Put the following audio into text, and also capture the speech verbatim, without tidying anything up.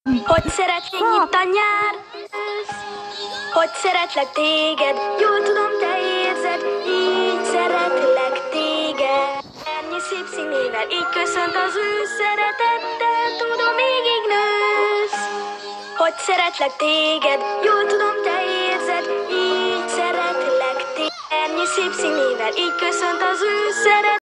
Hogy szeretnék itt a nyár, hogy szeretlek téged, jól tudom, te érzed, így szeretlek téged. Ennyi szép színével, így köszönt az ő szeretettel, tudom, végig nősz. Hogy szeretlek téged, jól tudom, te érzed, így szeretlek téged. Ennyi szép színével, így köszönt az ő szeretettel.